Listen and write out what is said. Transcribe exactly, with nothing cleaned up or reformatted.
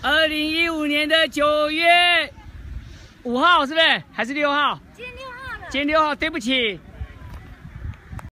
二零一五年的九月五号，是不是？还是六号？ 今天六号了。 今天六号，对不起。